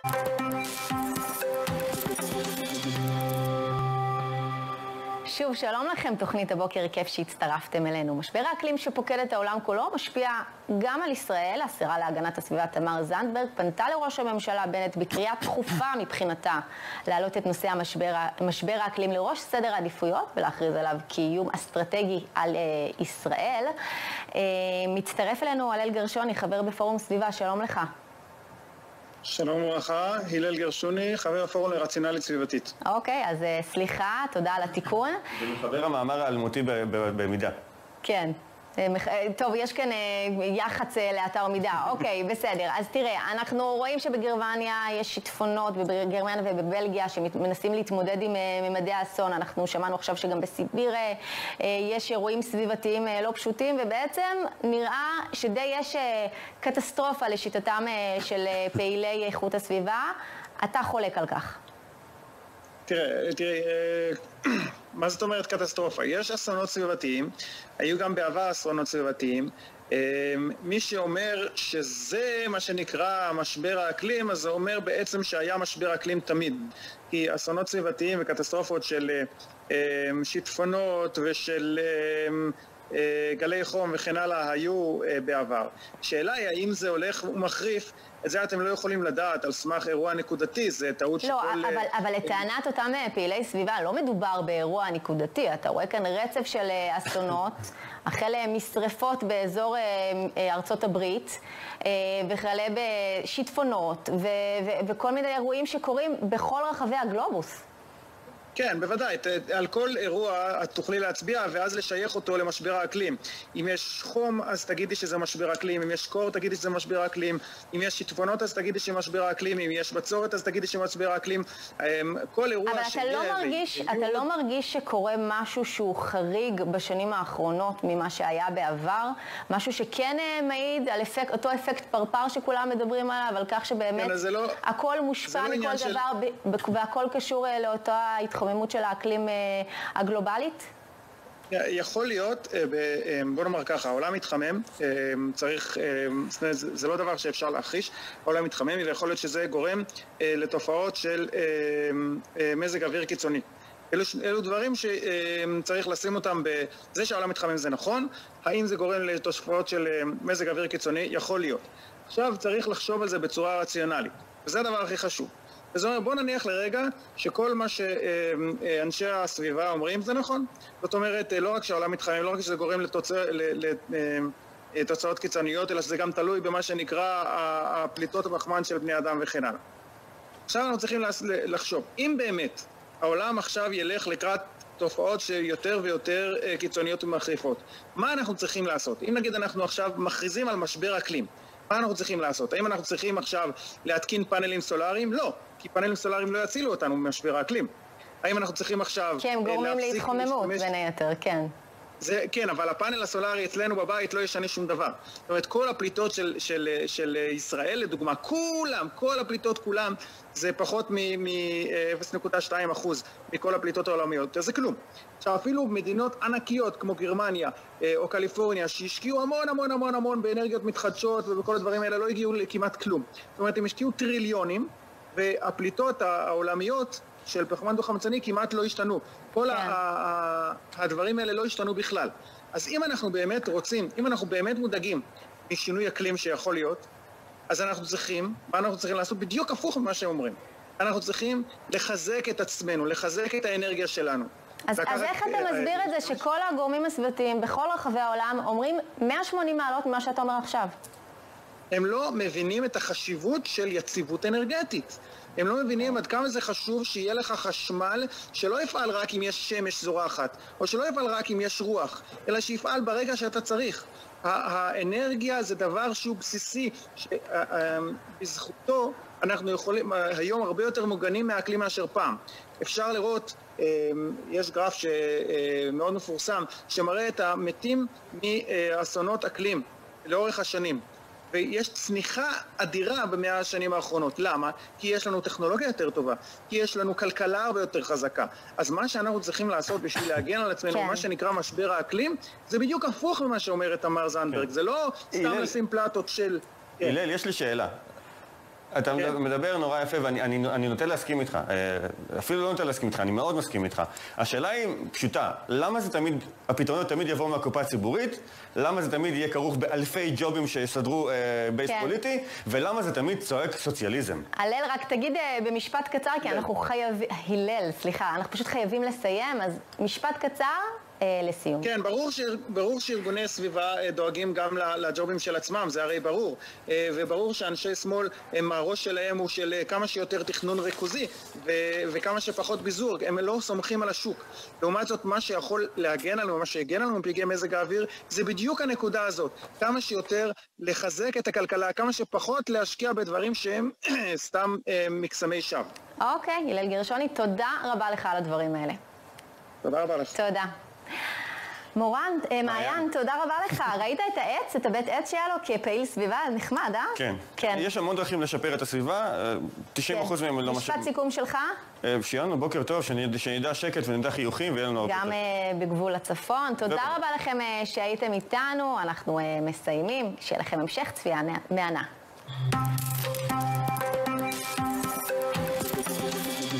שוב, שלום לכם, תוכנית הבוקר, כיף שהצטרפתם אלינו. משבר האקלים שפוקד את העולם כולו משפיע גם על ישראל. השרה להגנת הסביבה תמר זנדברג פנתה לראש הממשלה בנט בקריאה דחופה מבחינתה להעלות את נושא משבר האקלים לראש סדר העדיפויות ולהכריז עליו כאיום אסטרטגי על ישראל. מצטרף אלינו הלל גרשוני, חבר בפורום סביבה, שלום לך. שלום וברכה, הלל גרשוני, חבר הפורום לרציונלית סביבתית. אוקיי, אז סליחה, תודה על התיקון. ומחבר המאמר האלמותי במידה. כן. טוב, יש כאן יח"צ לאתר מידה. אוקיי, בסדר. אז תראה, אנחנו רואים שבגרמניה יש שיטפונות, בגרמניה ובבלגיה, שמנסים להתמודד עם ממדי האסון. אנחנו שמענו עכשיו שגם בסיביר יש אירועים סביבתיים לא פשוטים, ובעצם נראה שדי יש קטסטרופה לשיטתם של פעילי איכות הסביבה. אתה חולק על כך. תראה, מה זאת אומרת קטסטרופה? יש אסונות סביבתיים, היו גם בעבר אסונות סביבתיים. מי שאומר שזה מה שנקרא משבר האקלים, אז זה אומר בעצם שהיה משבר אקלים תמיד. כי אסונות סביבתיים וקטסטרופות של שיטפונות ושל גלי חום וכן הלאה היו בעבר. השאלה היא האם זה הולך ומחריף, את זה אתם לא יכולים לדעת על סמך אירוע נקודתי, זה טעות שכל... לא, אבל לטענת אותם פעילי סביבה לא מדובר באירוע נקודתי, אתה רואה כאן רצף של אסונות, החל משרפות באזור ארצות הברית, וכלה בשיטפונות, וכל מיני אירועים שקורים בכל רחבי הגלובוס. כן, בוודאי. על כל אירוע את תוכלי להצביע ואז לשייך אותו למשבר האקלים. אם יש חום, אז תגידי שזה משבר האקלים. אם יש קור, תגידי שזה משבר האקלים. אם יש שיטפונות, אז תגידי שמשבר האקלים. אם יש בצורת, אז תגידי שמשבר האקלים. כל אירוע אתה לא מרגיש שקורה משהו שהוא חריג בשנים האחרונות ממה שהיה בעבר? משהו שכן מעיד על אותו אפקט פרפר שכולם מדברים עליו, על כך שבאמת הכל מושפע מכל דבר והכל קשור לאותה התחומות של האקלים הגלובלית? יכול להיות, בוא נאמר ככה, העולם מתחמם, צריך, זה לא דבר שאפשר להכחיש, העולם מתחמם ויכול להיות שזה גורם לתופעות של מזג אוויר קיצוני. אלו דברים שצריך לשים אותם בזה שהעולם מתחמם זה נכון, האם זה גורם לתופעות של מזג אוויר קיצוני? יכול להיות. עכשיו צריך לחשוב על זה בצורה רציונלית, וזה הדבר הכי חשוב. זאת אומרת, בוא נניח לרגע שכל מה שאנשי הסביבה אומרים זה נכון. זאת אומרת, לא רק שהעולם מתחמם, לא רק שזה גורם לתוצאות קיצוניות, אלא שזה גם תלוי במה שנקרא הפליטות הפחמן של בני אדם וכן הלאה. עכשיו אנחנו צריכים לחשוב, אם באמת העולם עכשיו ילך לקראת תופעות שיותר ויותר קיצוניות ומחריפות, מה אנחנו צריכים לעשות? אם נגיד אנחנו עכשיו מכריזים על משבר אקלים, מה אנחנו צריכים לעשות? האם אנחנו צריכים עכשיו להתקין פאנלים סולאריים? לא, כי פאנלים סולאריים לא יצילו אותנו ממשבר האקלים. האם אנחנו צריכים עכשיו... כי הם גורמים להתחוממות בין היתר, כן. כן, אבל הפאנל הסולארי אצלנו בבית לא ישנה שום דבר. זאת אומרת, כל הפליטות של ישראל, לדוגמה, כל הפליטות כולם, זה פחות מ-0.2% מכל הפליטות העולמיות. זה כלום. עכשיו, אפילו מדינות ענקיות כמו גרמניה או קליפורניה, שהשקיעו המון באנרגיות מתחדשות ובכל הדברים האלה, לא הגיעו לכמעט כלום. זאת אומרת, הם השקיעו טריליונים, והפליטות העולמיות של פחמן דו-חמצני כמעט לא השתנו. כל הדברים האלה לא השתנו בכלל. אז אם אנחנו באמת רוצים, אם אנחנו באמת מודאגים משינוי אקלים שיכול להיות, אז מה אנחנו צריכים לעשות בדיוק הפוך ממה שהם אומרים. אנחנו צריכים לחזק את עצמנו, לחזק את האנרגיה שלנו. אז איך אתה מסביר את זה שכל הגורמים הסביבתיים בכל רחבי העולם אומרים 180 מעלות ממה שאתה אומר עכשיו? הם לא מבינים את החשיבות של יציבות אנרגטית. הם לא מבינים עד כמה זה חשוב שיהיה לך חשמל שלא יפעל רק אם יש שמש זורחת, או שלא יפעל רק אם יש רוח, אלא שיפעל ברגע שאתה צריך. האנרגיה זה דבר שהוא בסיסי, שבזכותו אנחנו יכולים היום הרבה יותר מוגנים מהאקלים מאשר פעם. אפשר לראות, יש גרף שמאוד מפורסם, שמראה את המתים מאסונות אקלים לאורך השנים. ויש צניחה אדירה במאה השנים האחרונות. למה? כי יש לנו טכנולוגיה יותר טובה, כי יש לנו כלכלה הרבה יותר חזקה. אז מה שאנחנו צריכים לעשות בשביל להגן על עצמנו, מה שנקרא משבר האקלים, זה בדיוק הפוך ממה שאומרת תמר זנדברג. זה לא סתם לשים פלטות של... הלל, יש לי שאלה. אתה מדבר נורא יפה, ואני נוטה להסכים איתך. אפילו לא נוטה להסכים איתך, אני מאוד מסכים איתך. השאלה היא פשוטה, למה זה תמיד, הפתרונות תמיד יבואו מהקופה הציבורית? למה זה תמיד יהיה כרוך באלפי ג'ובים שיסדרו בייס פוליטי? ולמה זה תמיד צועק סוציאליזם? הלל, רק תגיד במשפט קצר, כי אנחנו חייבים, הלל, סליחה, אנחנו פשוט חייבים לסיים, אז משפט קצר לסיום. כן, ברור שארגוני סביבה דואגים גם לג'ובים של עצמם, זה הרי ברור. וברור שאנשי שמאל, הראש שלהם הוא של כמה שיותר תכנון ריכוזי, וכמה שפחות ביזור, הם לא סומכים על השוק. לעומת זאת, מה שיכול להגן עלינו, מה שהגן עלינו מפגעי מזג האוויר, זה בדיוק הנקודה הזאת. כמה שיותר לחזק את הכלכלה, כמה שפחות להשקיע בדברים שהם סתם מקסמי שווא. אוקיי, הלל גרשוני, תודה רבה לך על הדברים האלה. תודה רבה לך. תודה. מורן, מעיין, תודה רבה לך. ראית את העץ, את הבית עץ שהיה לו כפעיל סביבה? נחמד, אה? כן. יש המון דרכים לשפר את הסביבה, 90% מהם לא משהו. משפט סיכום שלך? שיהיה לנו בוקר טוב, שנדע שקט ונדע חיוכים ויהיה לנו הרבה טוב. גם בגבול הצפון. תודה רבה לכם שהייתם איתנו, אנחנו מסיימים. שיהיה לכם המשך צפייה מהנה.